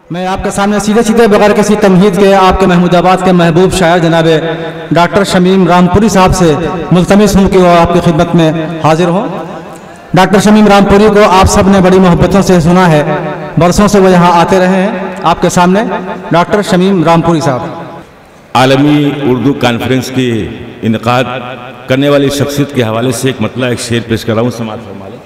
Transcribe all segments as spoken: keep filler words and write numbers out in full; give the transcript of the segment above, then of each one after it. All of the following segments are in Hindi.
मैं आपके सामने सीधे सीधे बगैर किसी तमहीद के आपके महमूदाबाद के महबूब शायर जनाब डॉक्टर शमीम रामपुरी साहब से मुल्तमिस हूँ कि वो आपकी खिदमत में हाजिर हों। डॉक्टर शमीम रामपुरी को आप सब ने बड़ी मोहब्बतों से सुना है, बरसों से वो यहाँ आते रहे हैं। आपके सामने डॉक्टर शमीम रामपुरी साहब। आलमी उर्दू कॉन्फ्रेंस की इनकाद करने वाली शख्सियत के हवाले से एक मतला एक शेर पेश कर रहा हूँ, समाअत फरमा लें।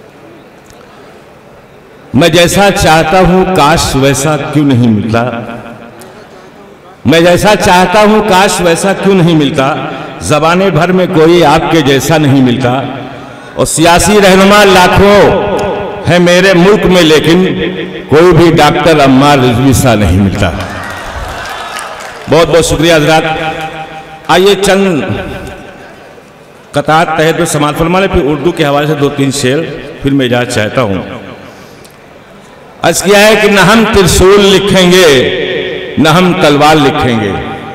मैं जैसा चाहता हूँ काश वैसा क्यों नहीं मिलता, मैं जैसा चाहता हूँ काश वैसा क्यों नहीं मिलता, ज़बाने भर में कोई आपके जैसा नहीं मिलता, और सियासी रहनुमा लाखों है मेरे मुल्क में लेकिन कोई भी डॉक्टर अम्मार रिजवी सा नहीं मिलता। बहुत बहुत शुक्रिया हज़रात। आइए चंद कतार तहत तो समाअत फरमा लें, फिर उर्दू के हवाले से दो तीन शेर फिर मैं इजाज़त चाहता हूँ। अर्ज़ किया है कि न हम त्रिशूल लिखेंगे न हम तलवार लिखेंगे,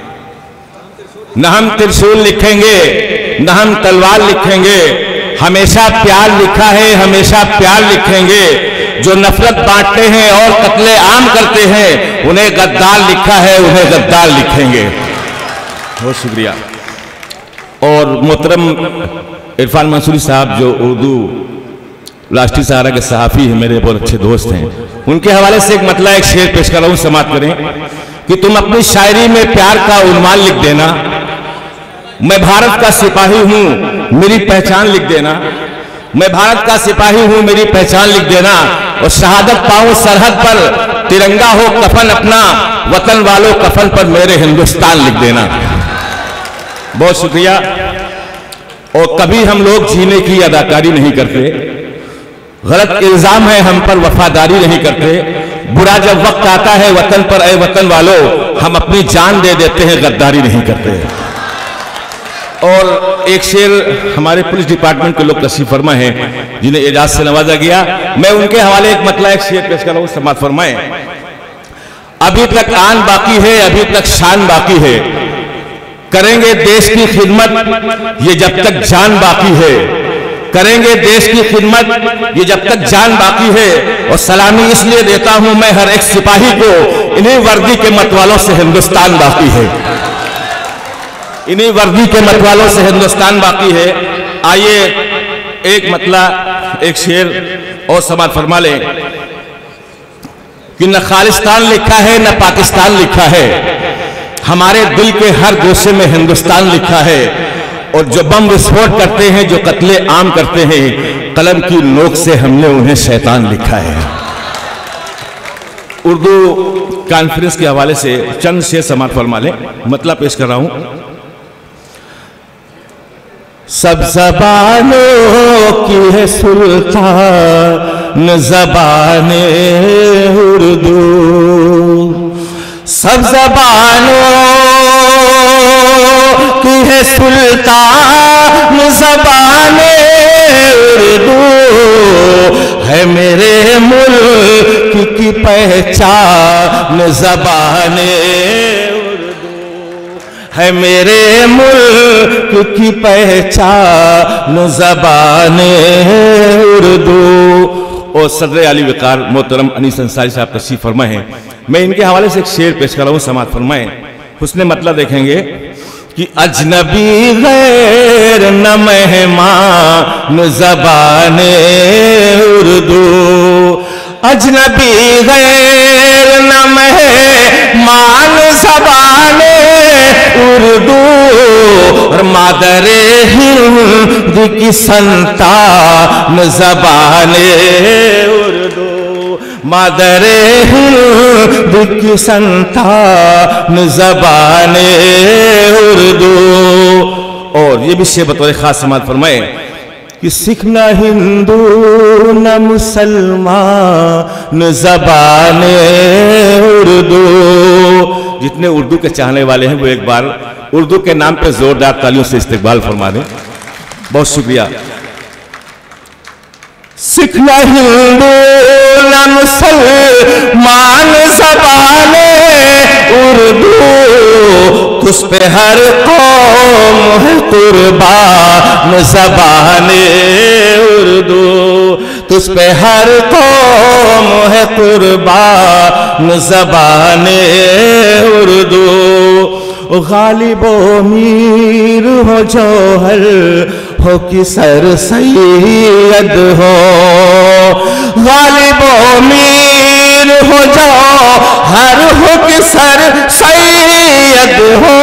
न हम त्रिशूल लिखेंगे न हम तलवार लिखेंगे, हमेशा प्यार लिखा है हमेशा प्यार लिखेंगे, जो नफरत बांटते हैं और कत्ले आम करते हैं उन्हें गद्दार लिखा है उन्हें गद्दार लिखेंगे। बहुत शुक्रिया। और मोहतरम इरफान मंसूरी साहब जो उर्दू राष्ट्रीय सहारा के सहाफ़ी हैं, मेरे बहुत अच्छे दोस्त हैं, उनके हवाले से एक मतला एक शेर पेश कर रहा हूँ, समाअत करें कि तुम अपनी शायरी में प्यार का उन्माद लिख देना, मैं भारत का सिपाही हूँ मेरी पहचान लिख देना, मैं भारत का सिपाही हूँ मेरी पहचान लिख देना, और शहादत पाऊँ सरहद पर तिरंगा हो कफन अपना, वतन वालों कफन पर मेरे हिंदुस्तान लिख देना। बहुत शुक्रिया। और कभी हम लोग जीने की अदाकारी नहीं करते, गलत इल्जाम है हम पर वफादारी नहीं करते, बुरा जब वक्त आता है वतन पर ए वतन वालों हम अपनी जान दे देते हैं, गद्दारी नहीं करते। और एक शेर हमारे पुलिस डिपार्टमेंट के लोग तशरीफ फरमा हैं जिन्हें एजाज से नवाजा गया, मैं उनके हवाले एक मतला एक शेर पेश कर रहा हूं, समाअत फरमाएं। अभी तक आन बाकी है अभी तक शान बाकी है, करेंगे देश की खिदमत ये जब तक जान बाकी है, करेंगे देश की खिदमत ये जब तक जान बाकी है, और सलामी इसलिए देता हूं मैं हर एक सिपाही को, इन्हीं वर्दी के मतवालों से हिंदुस्तान बाकी है, इन्हीं वर्दी के मतवालों से हिंदुस्तान बाकी है। आइए एक मतला एक शेर और समाअत फरमा लें कि न खालिस्तान लिखा है न पाकिस्तान लिखा है, हमारे दिल के हर गोशे में हिंदुस्तान लिखा है, और जो बम विस्फोट करते हैं जो कत्ले आम करते हैं कलम की नोक से हमने उन्हें शैतान लिखा है। उर्दू कॉन्फ्रेंस के हवाले से चंद शेर समाअत फरमा लें, मतलब पेश कर रहा हूं। सब ज़बानों की है सुल्तान ज़बाने उर्दू, सब ज़बानों की है सुल्तान ज़बाने उर्दू, है मेरे मुल्क की पहचान ज़बाने उर्दू, है मेरे मुल्क की पहचान ज़बाने उर्दू। और सदर आली वकार मोहतरम अनीस अंसारी साहब तशरीफ फरमा हैं, मैं इनके हवाले से एक शेर पेश कर रहा हूँ, समाअत फरमाएं। उसने मतलब देखेंगे कि अजनबी गैर न मेहमान ज़बाने उर्दू, अजनबी गैर न मेहमान ज़बाने उर्दू, और मादरे हिंद की संतान ज़बाने उर्दू, मादरे हिंद की संतान ज़बाने उर्दू। और ये भी शेर बतौर खास समाअत फरमाए कि सिख न हिंदू न मुसलमान ज़बाने उर्दू। जितने उर्दू के चाहने वाले हैं वो एक बार उर्दू के नाम पे जोरदार तालियों से इस्तकबाल फरमा दें। बहुत शुक्रिया। सिख न हिंदू न मुसलमान ज़बाने उर्दू, तुझ पे हर कौम है कुर्बान ज़बाने उर्दू, तुझ पे हर कौम है कुर्बान ज़बाने उर्दू। गालिबो मीर हो जौहर हो कि सर सैयद हो, गालिबो मीर हो जौहर हो कि सर सैयद हो।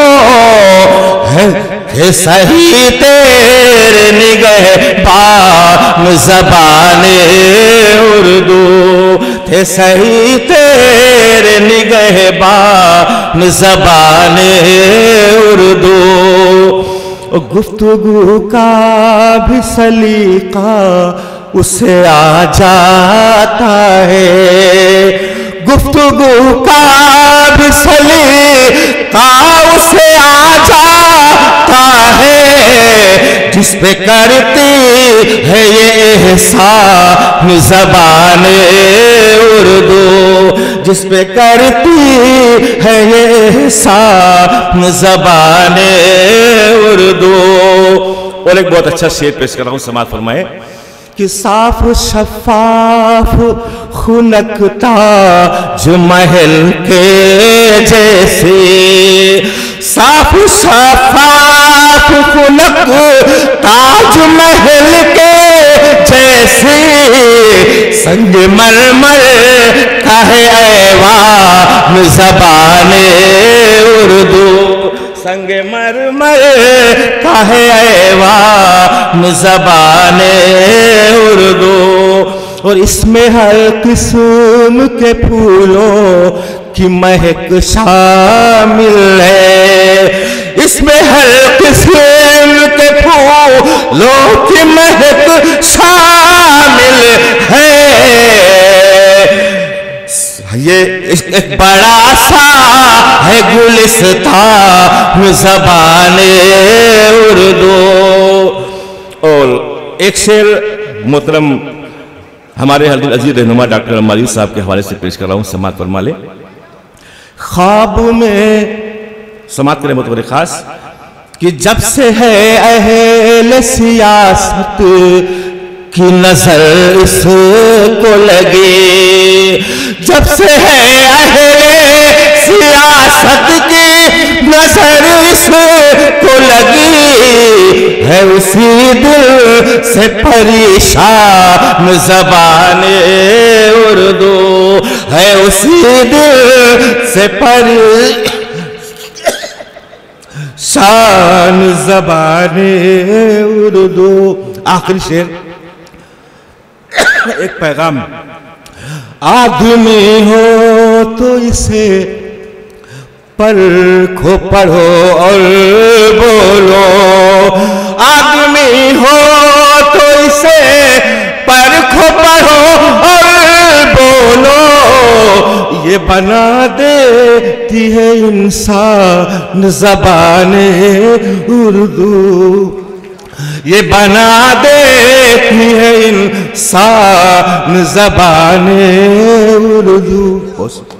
है सही तेरे निगहबान ज़बाने उर्दू, थे सही तेरे निगहबान ज़बाने उर्दू। गुफ्तगू का भी सलीका उसे आ जाता है, गुफ्तगू का भी सलीका उसे आ जाता है, जिस पे करती है ये एहसान ज़बाने उर्दू, जिस पे करती है ये एहसान ज़बाने उर्दू। और एक बहुत अच्छा शेर पेश कर रहा हूं, समाअत फरमाए कि साफ शफाफ खुनकता जो महल के जैसे, साफ शफाफ खुनकता जो महल के जैसे, संग मरमर का है ऐवान ज़बाने उर्दू, संग मरमर का है ऐवान ज़बाने उर्दू। और इसमें हर किस्म के फूलों की महक शामिल है, इसमें हर किस्म के फूलों की महक शामिल है। ये एक बड़ा सा है गुलिस्तान ज़बाने उर्दू। और एक शेर मोहतरम हमारे हल्दुल अजीज रहनुमा डॉक्टर अम्मारी साहब के हवाले से पेश कर रहा हूँ, समाअत फरमा ले। ख्वाब में समाअत करें बहुत बड़े खास कि जब से है अहले सियासत की नजर इसको लगी, जब से है अहले सियासत की नजर इसको लगी, है उसी दिल से परेशान ज़बाने उर्दू, है उसी दिल से परेशान ज़बाने उर्दू। आखिरी शेर, एक पैगाम। आदमी हो तो इसे परखो पढ़ो और बोलो, आदमी हो तो इसे परखो पढ़ो और बोलो, ये बना देती है इंसान ज़बाने उर्दू, ये बना देती है इंसान ज़बाने उर्दू।